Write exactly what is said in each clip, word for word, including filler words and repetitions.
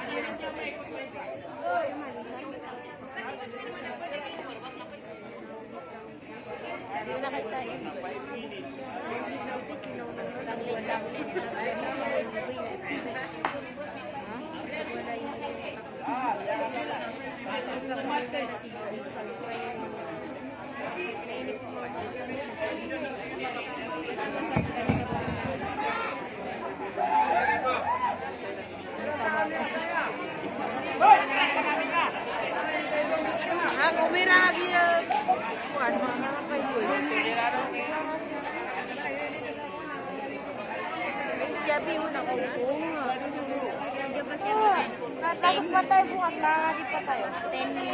Aku merah dia. Bukan mana apa itu? Siapa yang nak kau dia pasti takut patah buat lah di patah. Teni.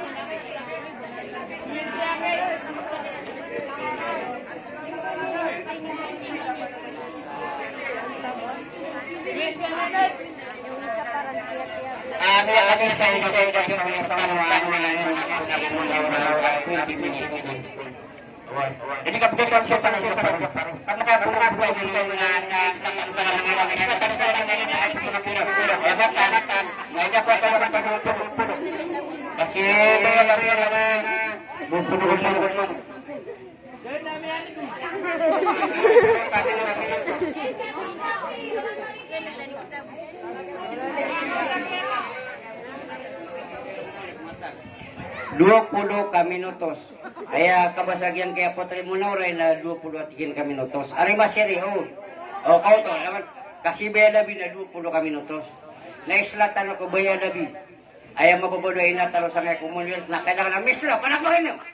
Ada ada saya saya kasih jadi kebetulan saya tanah karena saya pernah buat dengan dengan setengah dengan kita kan sekarang ini ada pura-pura hebat kan banyak kok orang penuh kasih lari-lari buku-buku dua puluh minutos. Aya kabasagian kaya potri munoray na dua puluh tiga minutos. Ari masiri oh. Oh kau to lawan kasih baya labi na dua puluh minutos. Na islatan ko baya labi. Aya mabobodoy na talo sa ngay komunyon na kailangan na mislo panaklohin mo.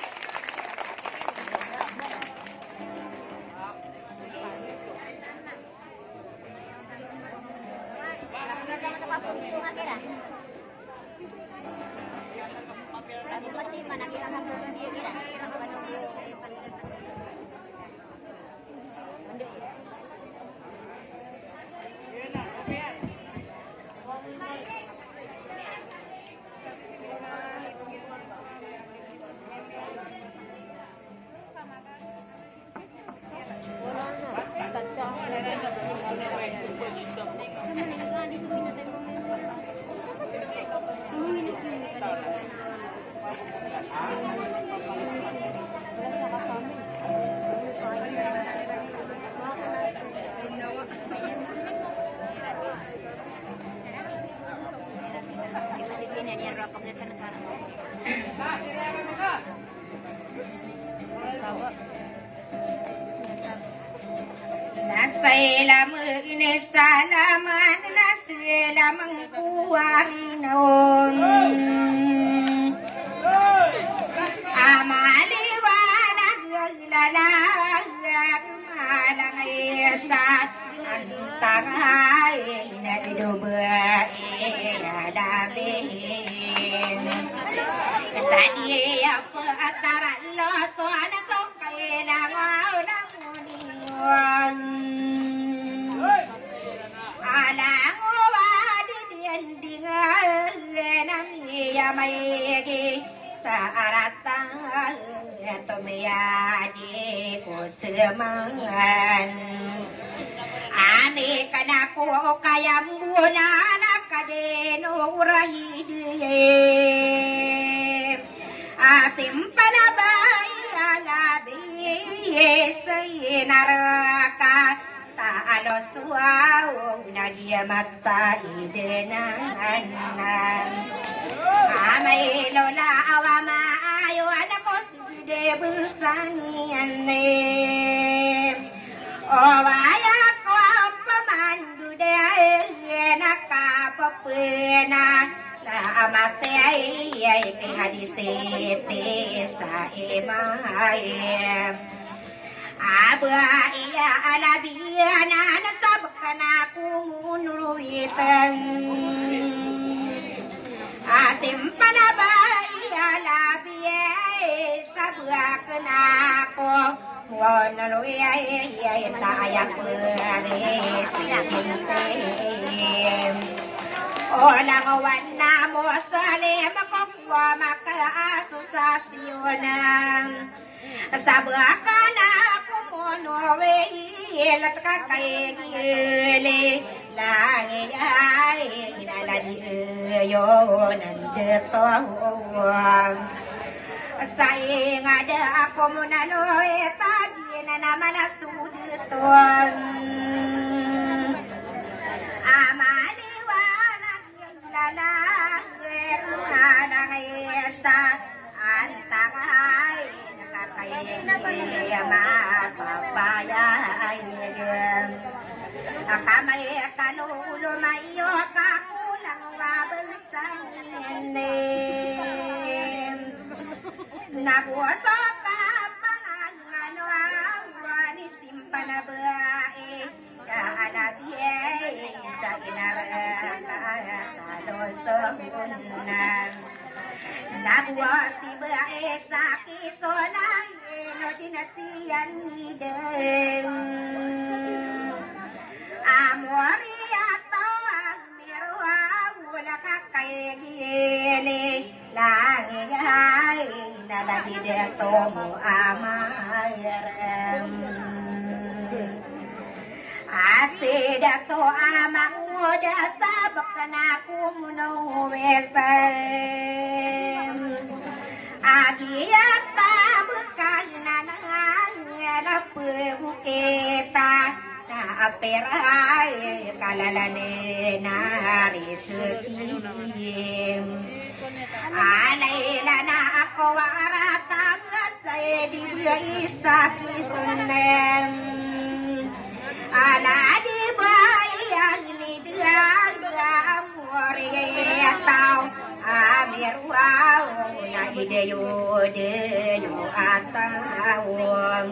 Nasailam ini salaman nasailam kuwang naon amali wanag lalang malang isat antangay na dubai adamin sadiya po ataran loso na song kailangaw ng muniwan alang wadid yandingan namiya mayegi sa aratang tumiyadi ko semangan ami kanako kayam mula nakadeno urahidye asim panabay alabi sayinaraka taalo suaw na dia mata idenan amay lola awama ayo anako side busangian ne owaya ko pamandu de nakapapena na amate ay ay hadisete sa imaye abah iya alabiya na nasabkan akong unuruitan asim panabay alabiya sabkan ako wana nuya iya tayak beres sikintim olang wana mo salim ako maka-asosasyonan sabkan ako monowe lat kakay gili langay ay yo nande toang saing ada aku munanoe tadi na mana suduton amani wana lala ana esa antangai nakakai ma papaya akamay kanulo mayo kakulang wabansan nabuoso ka pangano awani simpan bae kahanabiye sa inaraka kaloso unan nabuosi bae sa kisonay no dinasiyan hideng amori atau agmirwa wala kakayegini langihai nalagi detomu amayarem asidato amang muda sabak naku munuwesem agiyata bukananang napukita na aperay kalalane nariskim alayla na ako waratang say di isa kisunem ala di bayang ni diang amoriyataw amirwaw na ideyo deyo atawang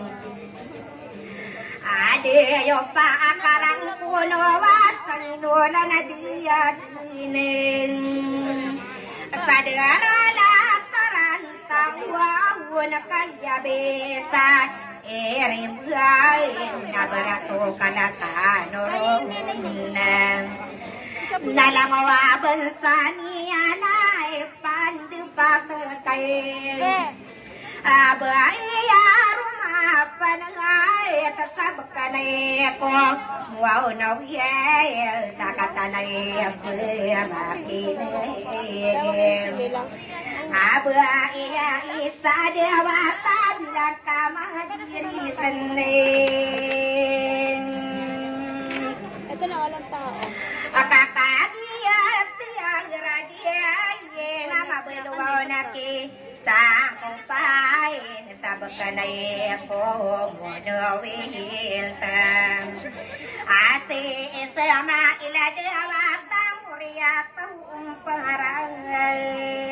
adeyo pa akarang puno wasan dola na diyadinin sadara lakaran tawa na kayabesa eribay na barato kalakanorong nalangawa bansa niya na ipandu pa kayo abay panangay kasabkanay ko wow no yel takatanay pamakinay aba iya isa dewata bilang kamadiri senin ito na walang tao akakagiya tiyang radia yena mabeluwaw naki sang pain sabkanay ko monowil tam ase isama iladawa tawriya tumparangal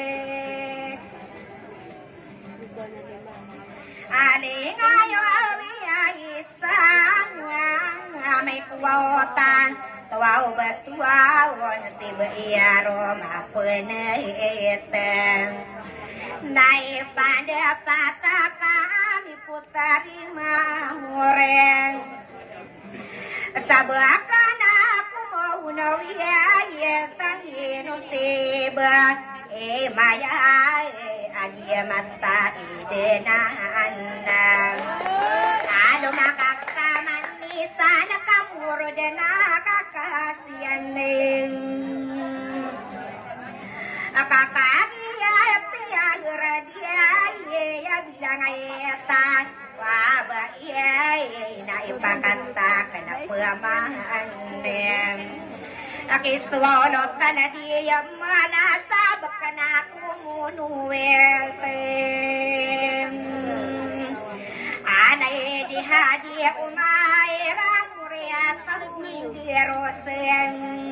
aling ayo awiya isang may kuwatan tuwaw batuawon si bayaro mapunaitan nai pada pata kami putari mahoreng sabakan aku mau nawiya yeltangino seba e maya e adia mata idenan alo makakaman ni sana kamuro dena kakasian ning akakagi radia ya bilang ayata waba ya na ipakanta kana pamahan akiswalot kana dia malasab kana kumunuweltem anay di hadia umaira muriata hundirosen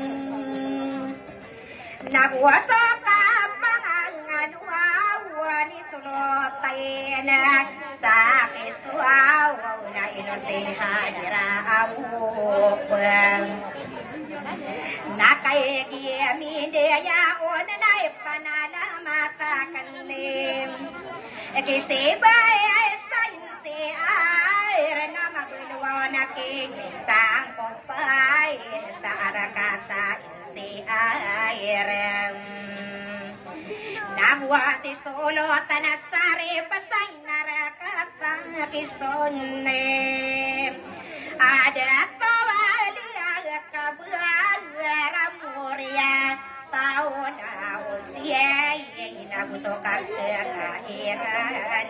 nabuwaso ka wani sulotayna sa kiswaw na inosihadira awupang nakayagiyamideya o na ipanalamatakanim kisibay ay sainsi ay na magulwaw na kisang kumpay sa arakata insi ay rem nabuwa si solo tanasari pasay narakatang kisone ada kawali aga kabuang ramuria busokat kairan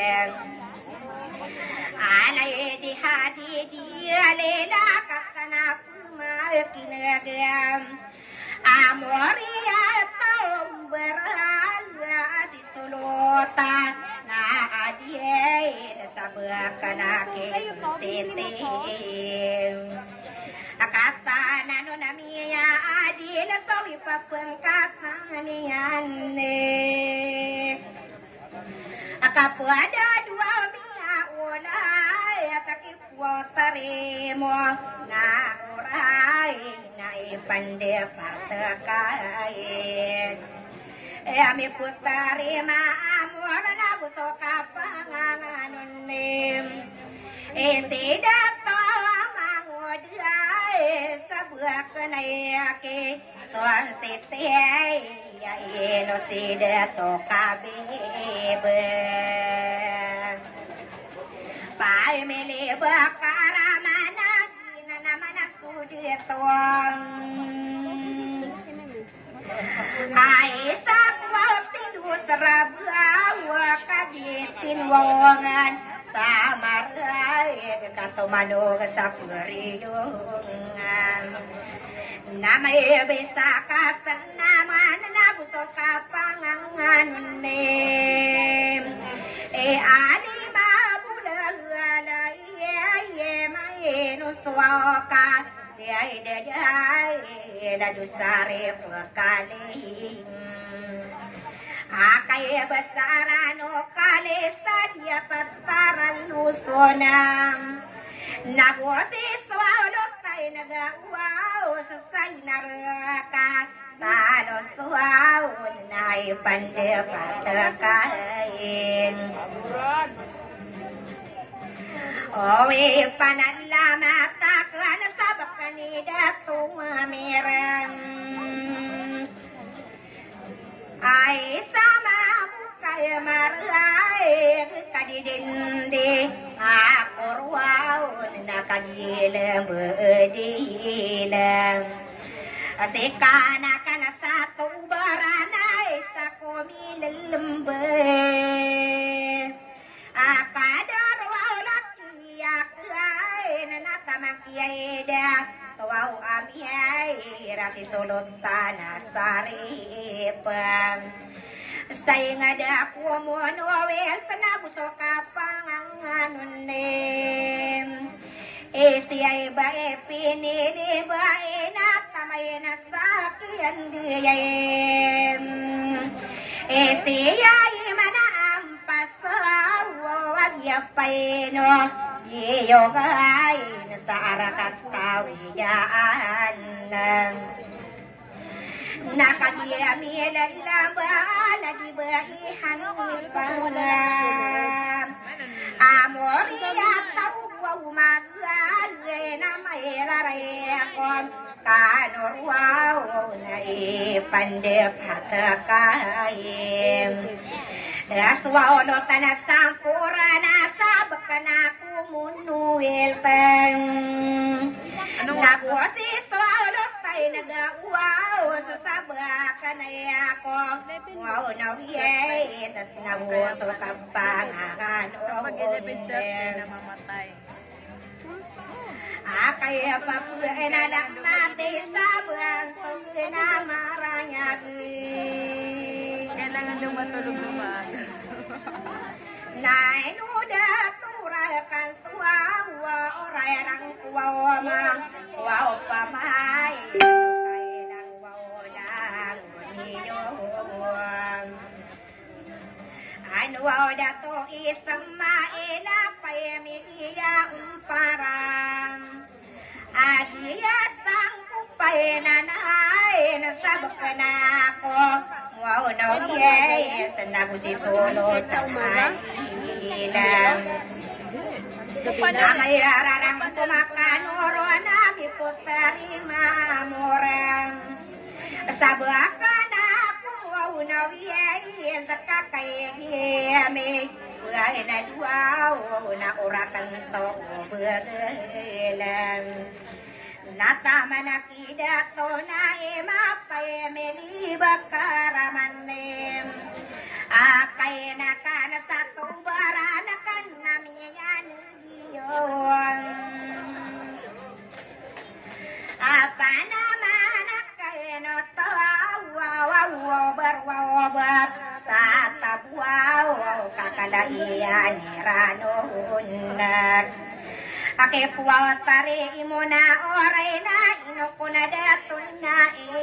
Anay di hati dia lena kakana kumakinagam Amoria taum berhala si sulota na adie sabakana ke susete Akata nano namiya adie sawi papengkatanian Akapuada dua ulay takipuotaremo na uray na ipande patakain e ami putari maamor na buso kapanganganunim e sidato manguday sabuak na yake soan sitiyay ino sidato kabebe Pai mele bakara mana gina namana sudetong Ai sakwa tidu serabawa kaditin wongan samarai kato mano sapuriyungan Namai bisa kasan naman na buso kapanganganunim E ali Nuswaka diay dayay na dusare pakaling akay basarano kalesa dia pataran lusonam nagwasiswalo tay nagawaw sa saynaraka talo suwaw na ipande patakain Owe panalamat ako na sabak kanida tumamirang Ay sama bukay maray kadidindi Akurwaw na kagilang bedilang Asikana ka na sa tubaranay sa kumilalambay Akadarwaw Yakay na natamakiyaida Tuwaw amiyay Rasi sulot na saripam Say nga da kumunowel Tanabuso kapanganganunim E siyay ba e pinili ba e natamay na sakyan diyayim E siyay manaampas Yapay no iyogay sa arakat tawiyaan nakadiyamilan laban nadibahihan ipangan amoriya tawwaw magal na mayrarekon kanurwaw na ipandip hatakayim Aswa ono tanas sampura nasabak na kumunuil tang Nagwasis to ono tay nagawaw sa sabak na ako Wow na wiyay at nawaso kapangahan o undem Akay papuay na lang mati sabang tong na maranyag Kailangan daw matulog naman. Nainuda turakan suwawa oray rang kuwawama Wow pamahay Kay nang wawalang niyon Ano wow dato isang maila payamiya umparang Adiya sang kupay nanay nasabak na ako Wow, no, yay, tanago si solo, tamay ilang. Namay rararang pumakan, oro na putari mamorang. Sabaka na ako, wow, no, yay, takakayami. Buhay na duwaw, na urakan to, bagalang. Natama na kidato na imapay meli bakaramanim iyan iranunak. Ake puwa tari imuna oray na inukuna datun na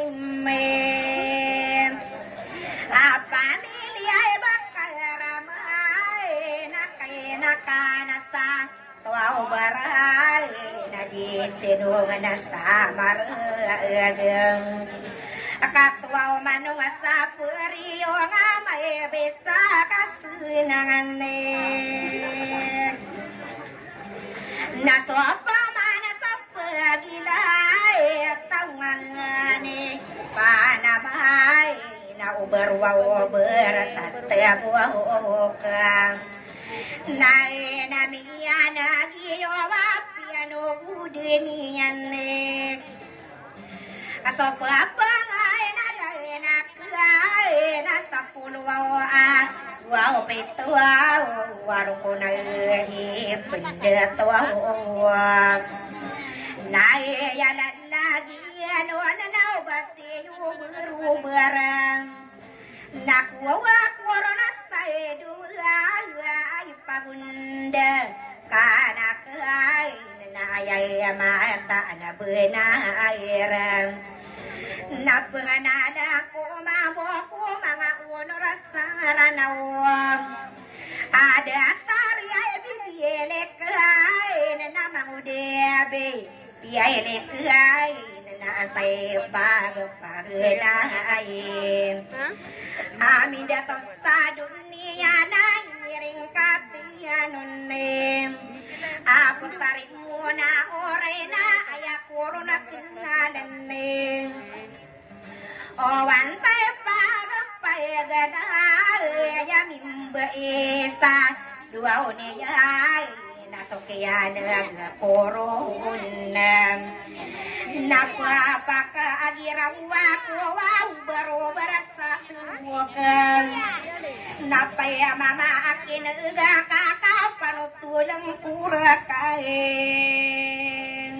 imen. Pamilya ay bakal ramay na kay nakanasa tuwa baray na ditinungan na sa maragang. Akatwa manong sa puriyo nga may bisa kasunangan eh. Nasopa mana sa pagilay tawangani panamay na uberwa-uber sa tabuhoka na enamiya na giyowa piano udiniyan eh. Asopa pangay na lanak ay nasa puluwa wow pito wow warung ko na ipinda wow naiyalan lagi ano na na basi yung barang nakuwa kwaro na sa edula ay pagunda kanak ay nanayay mata na benairan napanganada ko mamo ko mga oras sa ranawang ada tarya bibiyelek ay na mangudebe biyelek ay na asay pagpaglain amin dato sa dunia na ngiring katiyanon ako tarik muna oray na ayakuro na kinalan o wantay pagpayagadahal ayamimba isa dua uniyay nasokyan nagkoron napapakaagirawa ko wow baro barasa tuwakan napaya mama akin uga kakapanutulang kurakain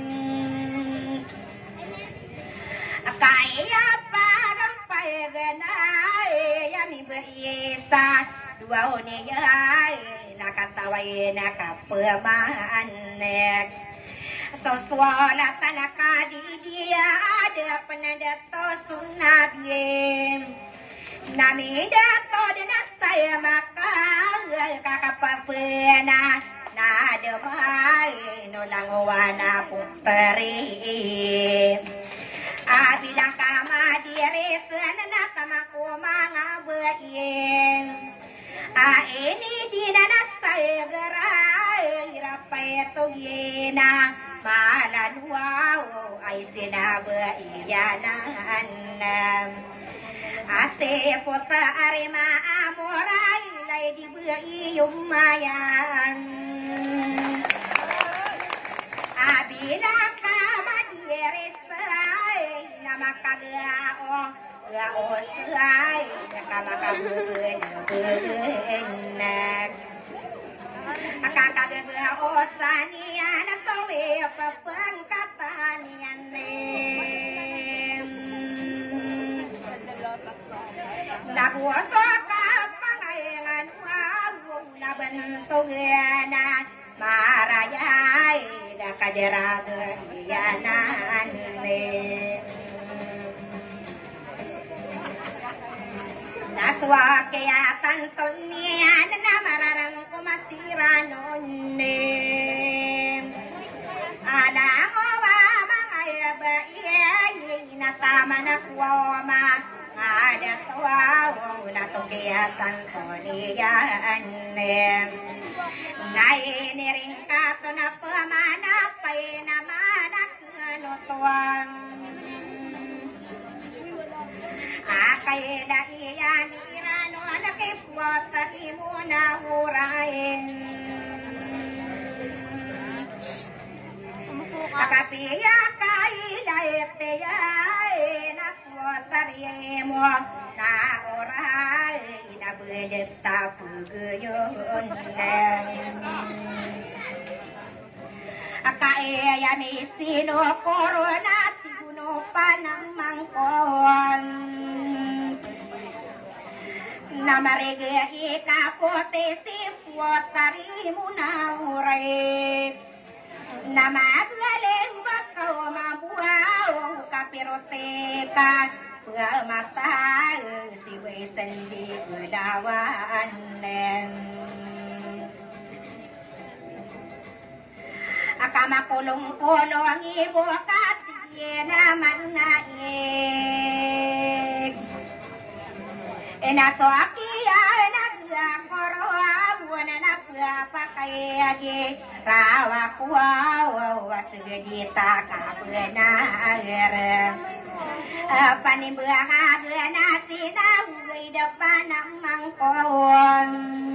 kaya parang payaganay yami berisa dua uniyay nakataway nakapamahanek soswala tanaka di dia ada penadato sunabye nami dato dinastaya maka kakapapena nada mahal nolangowana puteri abilang kama diri senana tamaku mga bayin a ini dinanastaya gerai rapay tugina malan wow ay sinaba iyanan ase pota arima amoray lay di iyong mayan abila ka madieres ay namakagao gao say nakamakabugan bugan akakagagao sa niya na sawi papangkatan niyan naguwaso ka pangayangan wawong nabantugana marayay nakadiraga iyanan naswa kaya tanton niya na mararang kumasiranon alam mo ba mga yabaiyay natama na kuwama ada tuaw nasukiyatan ko niyan nainiring ka to na pamanapay naman ano tuwang akay na iyan irano nakipwat at imo na hurain akapiya kay daitiyay nakwat at imo na oray na bulit tapugayon akaya may sino korona tiguno pa ng mangkon na marigay ikapote si watari munaurai nama galeng bakau mabuau kapiroteka bual mata si sendi gudawan akama kolong kolong ibu kati naman naik enaso akia nagla koroa na pakai aja rawa kuau wasgedita kabena air apa nih buang agak nasi nawi depan amang kawon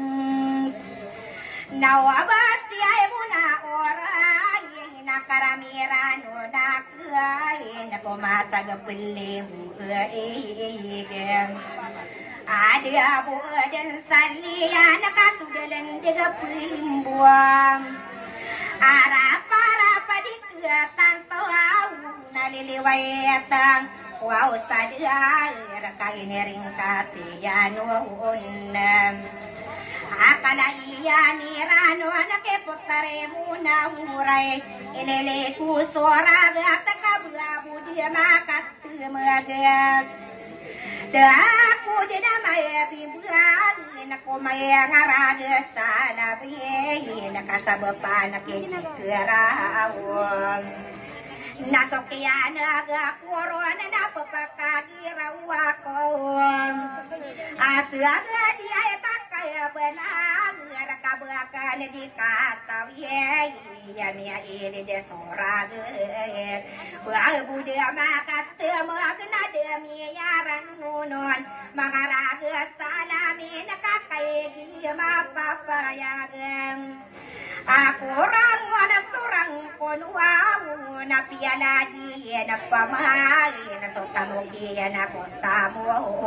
nawa basti ay muna orang yang nakaramiran udah kain ako matagapili buigem ada abu dan salian nakasudalan digapilin buang arap arap di kelihatan tahu naliliwayatang wow sadar kain ringkati yanuunam akala iya nirano anake potare muna hurai ilele kusora gata kabu dia makat magag daku dia maya bibuan nako maya ngaraga sana biye nakasabapan nakikirawan nasokian aga korona napapakagirawan asaga dia kaya benang rakabakan di kata ye ya mia ini de soraget bual budia makat magna de miyaran nunon mangaraga salami nakakai mapapayagem aku orang wana surang konua na piala di na pamahal na sotamuki na kontamu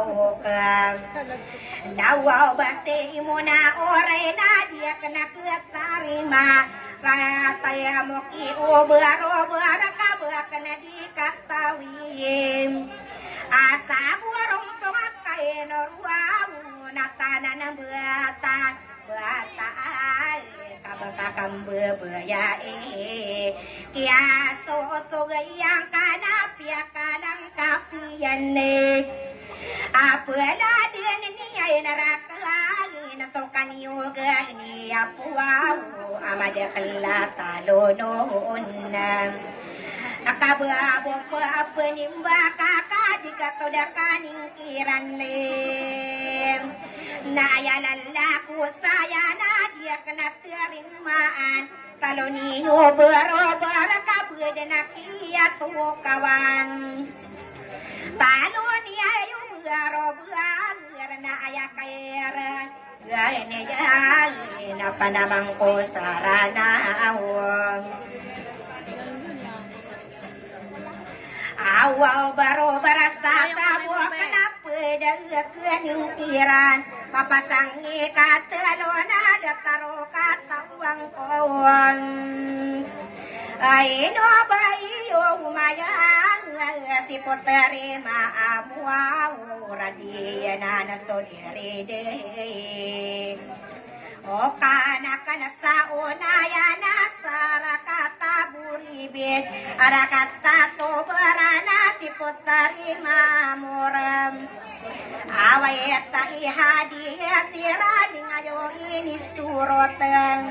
nawaw basti muna oray na dia kena ketarima rataya moki ubaro barakabak na di katawin asa burong tumakay norwaw natana ng bata bata ay kabakakang bebeyae kaya sosogayang kanapya kanang kapiyan apala din niya inarakain nasokan yoga ni apuaw amada kalata lonoon akababo pa penimba kakadika todakaning kiranlem nayalalaku saya nadia kena terimaan kalau niyo berobar kabedenakia tuwo kawan talo niya yung berobar na ayakaira gaya niya na panamang ko saranawang awaw baro barasta tabo kenapa dengan yung tiran papasangi katalo na dataro katawang kawang ay no bayo umayang si poteri maamuaw radiya na nastodire o kana kana sa unaya nasara kataburibit arakata to barana si potari mamuram awayata ihadi sirani ngayo ini surotan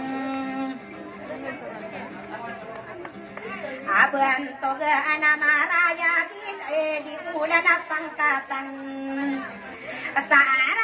aban toga anamaraya gin di bulan pangkatan sa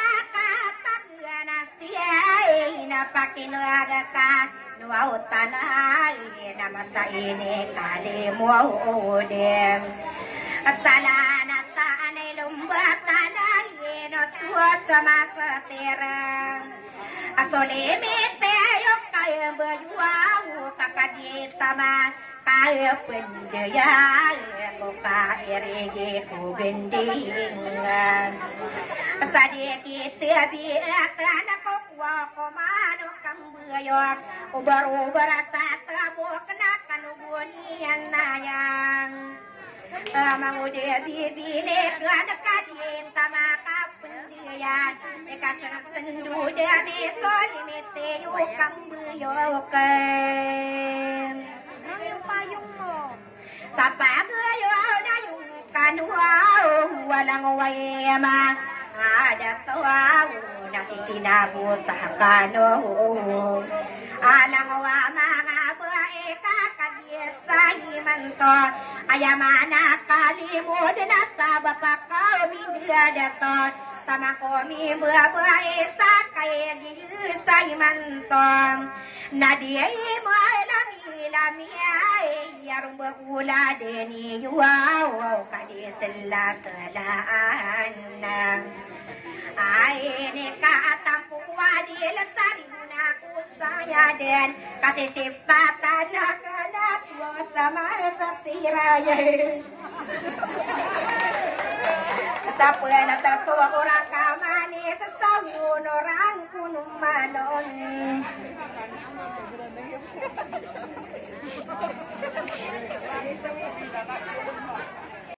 napakinagaka nuautanay namasa ini kalimuudem asalanata anay lumbatanay natuwa sa masatirang asolimite yung kaya bayuaw kakaditama kaya pendaya ko kairigi ko bendingan sadikit biat anak ko komano kambayok ubar-ubar sa tabok na kanugunian nayang mangudia bibilit anak kadin tama kapendi yan. Ikasasendu dami solimite yukang buyokan. Ano yung payong mo? Sa pagayo na yung kanwa, walang wayama. Ada tawa na sisinabot kano. Alang wa mga bae kakadiyesa himanto. Ayamana kalimod na sa bapakaw mindiadato. Tamako mi bae sa kaya giyesa himanto. Nadiyay mo lami ay yarong bakula deni wow kadisela salaan na ay ni kaatampo wadil sa rimuna ko saya din kasi sipatan na kalat mo sama sa tiraya sa pula na taso orang kamani sa sawun orang kunumanon.